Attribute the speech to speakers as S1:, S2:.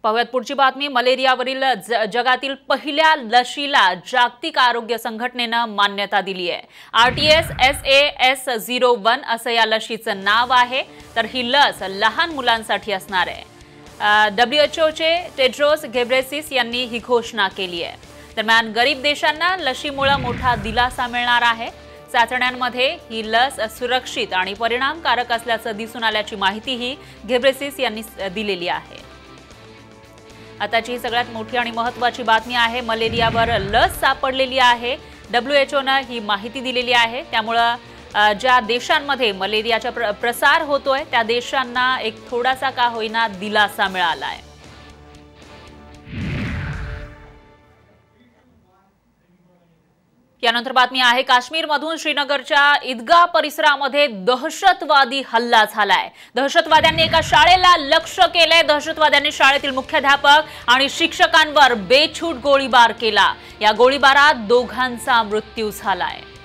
S1: पाहूयात पुढची बातमी। मलेरियावरील जगातील पहिल्या लशीला जागतिक आरोग्य संघटनेनं मान्यता दिली आहे। RTS-SAS01 असं या लशीचं नाव आहे। तर ही लस लहान मुलांसाठी असणार आहे। WHOचे टेड्रोस घेब्रेयेसस यांनी ही घोषणा केली आहे। दरम्यान गरीब देशांना लशीमुळे मोठा दिलासा मिळणार आहे। चाचण्यांमध्ये ही लस सुरक्षित आणि परिणामकारक असल्याचं दिसून आल्याची माहितीही घेब्रेयेसस यांनी दिलेली आहे। आताची ही सगळ्यात मोठी आणि महत्त्वाची बातमी आहे। मलेरियावर लस सापडलेली आहे। WHOने ही माहिती दिलेली आहे। त्यामुळे ज्या देशांमध्ये मलेरियाचा प्रसार होतोय त्या देशांना एक थोडासा का होईना दिलासा मिळाला आहे। यानंतर बातमी आहे काश्मीरमधून श्रीनगरच्या ईदगाह परिसरामध्ये दहशतवादी हल्ला झालाय। दहशतवाद्यांनी एका शाळेला लक्ष्य केले। दहशतवाद्यांनी शाळेतील मुख्याध्यापक आणि शिक्षकांवर बेछूट गोळीबार केला। या गोळीबारात दोघांचा मृत्यू झालाय।